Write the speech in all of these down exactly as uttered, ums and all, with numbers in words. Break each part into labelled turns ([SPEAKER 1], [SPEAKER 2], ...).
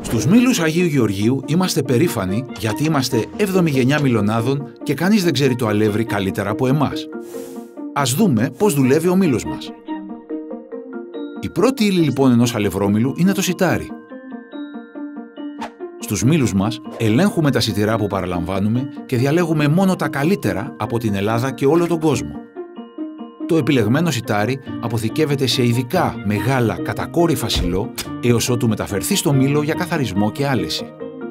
[SPEAKER 1] Στους Μήλους Αγίου Γεωργίου είμαστε περήφανοι γιατί είμαστε έβδομη γενιά Μιλωνάδων και κανείς δεν ξέρει το αλεύρι καλύτερα από εμάς. Ας δούμε πώς δουλεύει ο μήλος μας. Η πρώτη ύλη λοιπόν ενός αλευρόμηλου είναι το σιτάρι. Στους μήλους μας ελέγχουμε τα σιτηρά που παραλαμβάνουμε και διαλέγουμε μόνο τα καλύτερα από την Ελλάδα και όλο τον κόσμο. Το επιλεγμένο σιτάρι αποθηκεύεται σε ειδικά μεγάλα κατακόρυφα σιλό έως ότου μεταφερθεί στο μήλο για καθαρισμό και άλεση.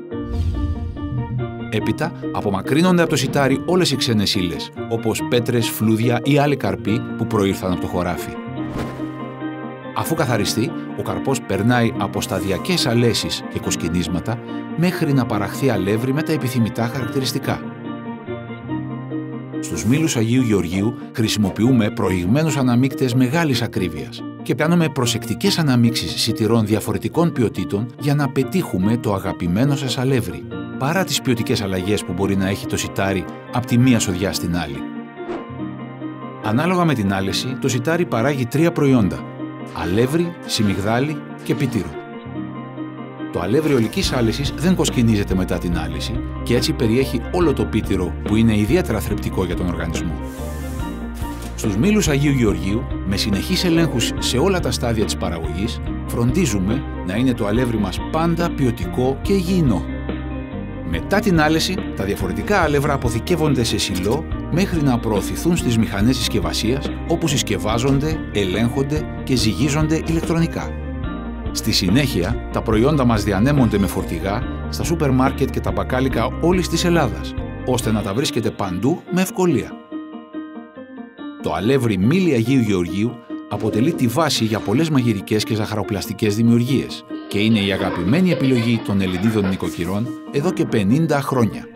[SPEAKER 1] Έπειτα απομακρύνονται από το σιτάρι όλες οι ξένες ύλες, όπως πέτρες, φλούδια ή άλλοι καρποί που προήλθαν από το χωράφι. Αφού καθαριστεί, ο καρπός περνάει από σταδιακές αλέσεις και κοσκινίσματα μέχρι να παραχθεί αλεύρι με τα επιθυμητά χαρακτηριστικά. Στους Μήλους Αγίου Γεωργίου χρησιμοποιούμε προηγμένους αναμίκτες μεγάλης ακρίβειας και κάνουμε προσεκτικές αναμίξεις σιτηρών διαφορετικών ποιοτήτων για να πετύχουμε το αγαπημένο σας αλεύρι, παρά τις ποιοτικές αλλαγές που μπορεί να έχει το σιτάρι από τη μία σοδιά στην άλλη. Ανάλογα με την άλεση, το σιτάρι παράγει τρία προϊόντα: αλεύρι, σιμιγδάλι και πίτυρο. Το αλεύρι ολικής άλεσης δεν κοσκινίζεται μετά την άλεση και έτσι περιέχει όλο το πίτυρο που είναι ιδιαίτερα θρεπτικό για τον οργανισμό. Στους Μήλους Αγίου Γεωργίου, με συνεχείς ελέγχους σε όλα τα στάδια της παραγωγής, φροντίζουμε να είναι το αλεύρι μας πάντα ποιοτικό και υγιεινό. Μετά την άλεση, τα διαφορετικά αλευρά αποθηκεύονται σε σιλό μέχρι να προωθηθούν στις μηχανές συσκευασίας, όπου συσκευάζονται, ελέγχονται και ζυγίζονται ηλεκτρονικά. Στη συνέχεια, τα προϊόντα μας διανέμονται με φορτηγά στα σούπερ μάρκετ και τα μπακάλικα όλης της Ελλάδας, ώστε να τα βρίσκετε παντού με ευκολία. Το αλεύρι Μήλοι Αγίου Γεωργίου αποτελεί τη βάση για πολλές μαγειρικές και ζαχαροπλαστικές δημιουργίες και είναι η αγαπημένη επιλογή των Ελληνίδων νοικοκυρών εδώ και πενήντα χρόνια.